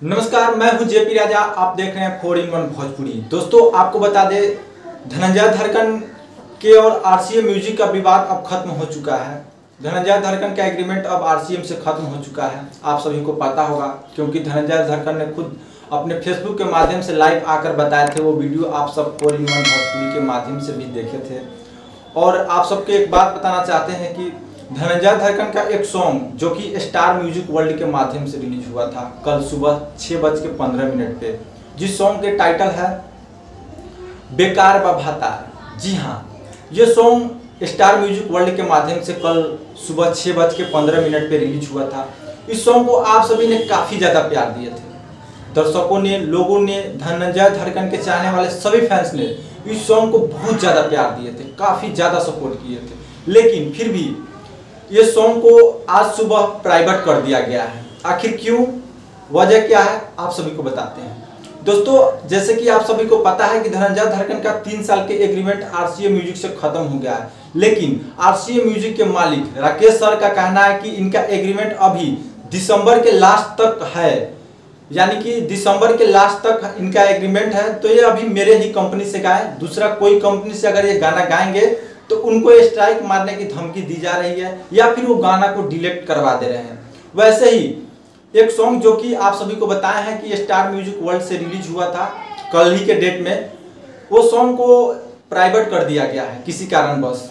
नमस्कार, मैं हूं जेपी राजा। आप देख रहे हैं 4-in-1 भोजपुरी। दोस्तों, आपको बता दें, धनंजय धड़कन के और आरसीएम म्यूजिक का विवाद अब खत्म हो चुका है। धनंजय धड़कन का एग्रीमेंट अब आरसीएम से खत्म हो चुका है। आप सभी को पता होगा, क्योंकि धनंजय धड़कन ने खुद अपने फेसबुक के माध्यम से लाइव आकर बताए थे। वो वीडियो आप सब 4-in-1 भोजपुरी के माध्यम से भी देखे थे। और आप सबको एक बात बताना चाहते हैं कि धनंजय धड़कन का एक सॉन्ग जो कि स्टार म्यूजिक वर्ल्ड के माध्यम से रिलीज हुआ था कल सुबह 6:15 पे, जिस सॉन्ग के टाइटल है बेकार बभाता। जी हाँ, ये सॉन्ग स्टार म्यूजिक वर्ल्ड के माध्यम से कल सुबह 6:15 पे रिलीज हुआ था। इस सॉन्ग को आप सभी ने काफ़ी ज़्यादा प्यार दिए थे। दर्शकों ने, लोगों ने, धनंजय धड़कन के चाहने वाले सभी फैंस ने इस सॉन्ग को बहुत ज़्यादा प्यार दिए थे, काफ़ी ज़्यादा सपोर्ट किए थे। लेकिन फिर भी ये सॉन्ग को आज सुबह प्राइवेट कर दिया गया है। आखिर क्यों, वजह क्या है, आप सभी को बताते हैं। दोस्तों, जैसे कि आप सभी को पता है कि धनंजय धड़कन का 3 साल के एग्रीमेंट आरसीएम म्यूजिक से खत्म हो गया है। लेकिन आरसीएम म्यूजिक के मालिक राकेश सर का कहना है कि इनका एग्रीमेंट अभी दिसंबर के लास्ट तक है, यानी कि दिसंबर के लास्ट तक इनका एग्रीमेंट है। तो ये अभी मेरे ही कंपनी से गाए, दूसरा कोई कंपनी से अगर ये गाना गाएंगे तो उनको स्ट्राइक मारने की धमकी दी जा रही है, या फिर वो गाना को डिलीट करवा दे रहे हैं। वैसे ही एक सॉन्ग जो कि आप सभी को बताया है कि स्टार म्यूजिक वर्ल्ड से रिलीज हुआ था कल ही के डेट में, वो सॉन्ग को प्राइवेट कर दिया गया है किसी कारणवश।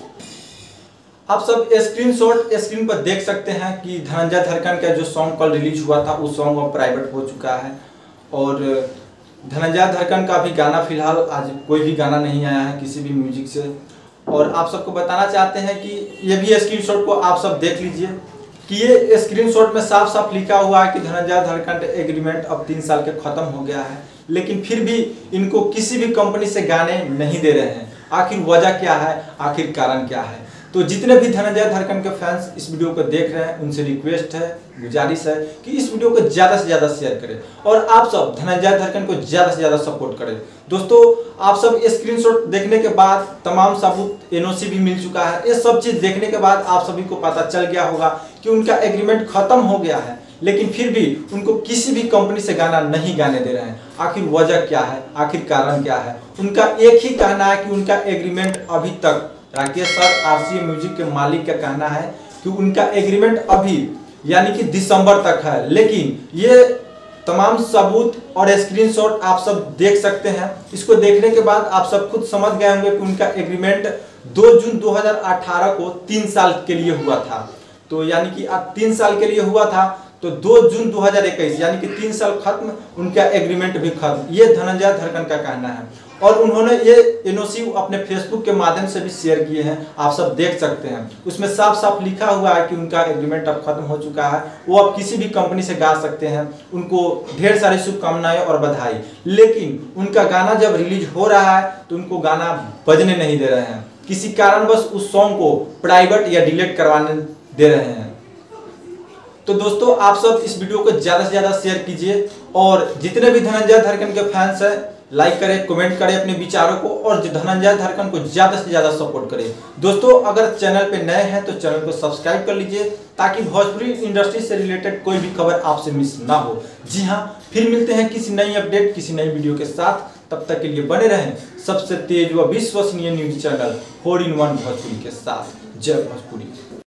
आप सब स्क्रीनशॉट स्क्रीन पर देख सकते हैं कि धनंजय धड़कन का जो सॉन्ग कल रिलीज हुआ था वो सॉन्ग अब प्राइवेट हो चुका है। और धनंजय धड़कन का भी गाना फिलहाल आज कोई भी गाना नहीं आया है किसी भी म्यूजिक से। और आप सबको बताना चाहते हैं कि ये भी स्क्रीनशॉट को आप सब देख लीजिए कि ये स्क्रीनशॉट में साफ साफ लिखा हुआ है कि धनंजय धड़कन एग्रीमेंट अब 3 साल के खत्म हो गया है। लेकिन फिर भी इनको किसी भी कंपनी से गाने नहीं दे रहे हैं। आखिर वजह क्या है, आखिर कारण क्या है? तो जितने भी धनंजय धड़कन के फैंस इस वीडियो को देख रहे हैं, उनसे रिक्वेस्ट है, गुजारिश है कि इस वीडियो को ज़्यादा से ज़्यादा शेयर करें और आप सब धनंजय धड़कन को ज़्यादा से ज़्यादा सपोर्ट करें। दोस्तों, आप सब स्क्रीनशॉट देखने के बाद तमाम सबूत एनओसी भी मिल चुका है। ये सब चीज़ देखने के बाद आप सभी को पता चल गया होगा कि उनका एग्रीमेंट खत्म हो गया है, लेकिन फिर भी उनको किसी भी कंपनी से गाना नहीं गाने दे रहे हैं। आखिर वजह क्या है, आखिर कारण क्या है? उनका एक ही कहना है कि उनका एग्रीमेंट अभी तक, राकेश सर आरसीएम म्यूजिक के मालिक का कहना है कि उनका एग्रीमेंट अभी यानी कि दिसंबर तक है। लेकिन ये तमाम सबूत और स्क्रीनशॉट आप सब देख सकते हैं। इसको देखने के बाद आप सब खुद समझ गए होंगे कि उनका एग्रीमेंट 2 जून 2018 को 3 साल के लिए हुआ था। तो यानी कि अब 3 साल के लिए हुआ था, तो 2 जून 2021 यानी कि 3 साल खत्म, उनका एग्रीमेंट भी खत्म। ये धनंजय धड़कन का कहना है। और उन्होंने ये एनओसी अपने फेसबुक के माध्यम से भी शेयर किए हैं, आप सब देख सकते हैं। उसमें साफ साफ लिखा हुआ है कि उनका एग्रीमेंट अब खत्म हो चुका है, वो अब किसी भी कंपनी से गा सकते हैं। उनको ढेर सारी शुभकामनाएं और बधाई। लेकिन उनका गाना जब रिलीज हो रहा है तो उनको गाना बजने नहीं दे रहे हैं, किसी कारणवश उस सॉन्ग को प्राइवेट या डिलीट करवाने दे रहे हैं। तो दोस्तों, आप सब इस वीडियो को ज़्यादा से ज़्यादा शेयर कीजिए और जितने भी धनंजय धड़कन के फैंस हैं लाइक करें, कमेंट करें अपने विचारों को, और धनंजय धड़कन को ज़्यादा से ज़्यादा सपोर्ट करें। दोस्तों, अगर चैनल पे नए हैं तो चैनल को सब्सक्राइब कर लीजिए ताकि भोजपुरी इंडस्ट्री से रिलेटेड कोई भी खबर आपसे मिस ना हो। जी हाँ, फिर मिलते हैं किसी नई अपडेट, किसी नई वीडियो के साथ। तब तक के लिए बने रहें सबसे तेज व विश्वसनीय न्यूज चैनल 4-in-1 भोजपुरी के साथ। जय भोजपुरी।